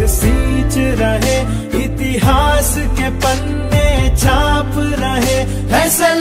सींच रहे, इतिहास के पन्ने छाप रहे। ऐसे